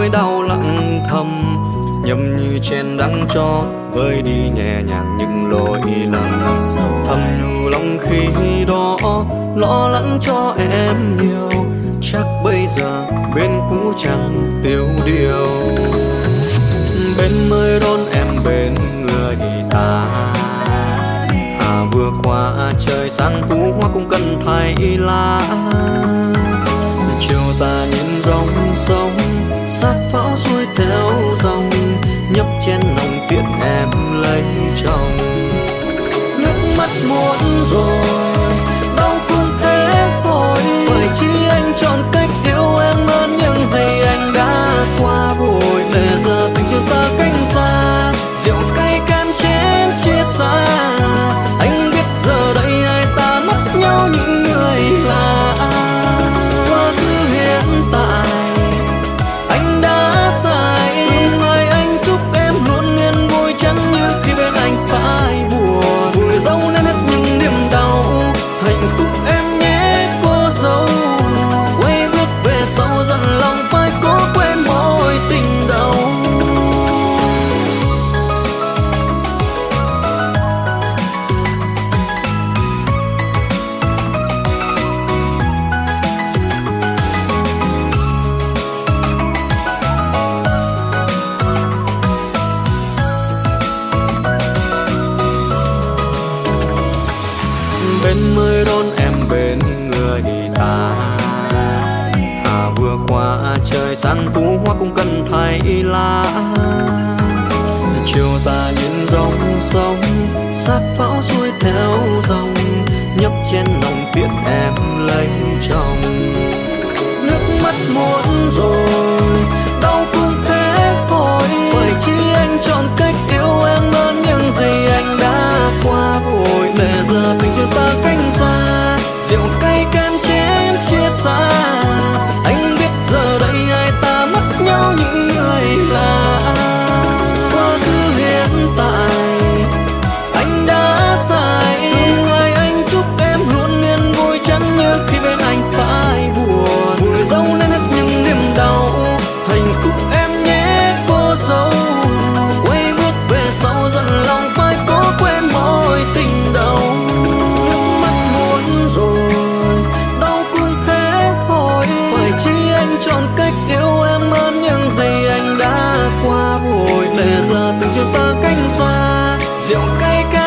nỗi đau lặng thầm, nhầm như chén đắng cho vơi đi nhẹ nhàng những lỗi lầm. Thầm nhủ lòng khi đó lo lắng cho em nhiều, chắc bây giờ bên cũ chẳng tiêu điều. Bên mới đón em bên người ta, hà vừa qua trời sáng tú hoa cũng cần thay lá. Chiều ta nhìn dòng sông sát pháo xuôi theo dòng, nhấp chén nồng tiết em lấy chồng. Nước mắt muộn rồi đau cũng thế thôi, phải chi anh chọn cách yêu em hơn những gì anh đã qua vội. Để giờ tình chúng ta cách xa, rượu cay can chén chia xa. Anh biết giờ đây hai ta mất nhau những người lạ. Quá khứ hiện tại anh đã sai, tương lai anh chúc em luôn yên vui, chẳng như khi bên anh phải buồn. Vùi dấu nên hết những niềm đau, hạnh phúc em nhé cô dâu. Quay bước về sau dặn lòng phải cố quên mối tình đầu. Bên mới đón em bên người ta, hà vừa qua trời san tú hoa cũng cần thay lá. Chiều ta nhìn dòng sông sát pháo xuôi theo dòng, nhấp chén nồng tiết em lấy chồng. Nước mắt muộn rồi đau cũng thế thôi, phải chi anh chọn cách yêu em hơn những gì anh đã qua vội. Để giờ tình chúng ta cách xa, rượu cay can chén chia xa. Anh biết giờ đây hai ta mất nhau những người lạ. Quá khứ hiện tại anh đã sai, tương lai anh chúc em luôn yên vui, chẳng như khi bên anh phải buồn. Vùi dấu nên hết những niềm đau, hạnh phúc em nhé cô dâu. Quay bước về sau dặn lòng phải cố quên mối tình đầu. Nước mắt muộn rồi đau cũng thế thôi, phải chi anh chọn cách yêu em hơn những gì anh đã qua vội. Để giờ tình chúng ta cách xa, rượu cay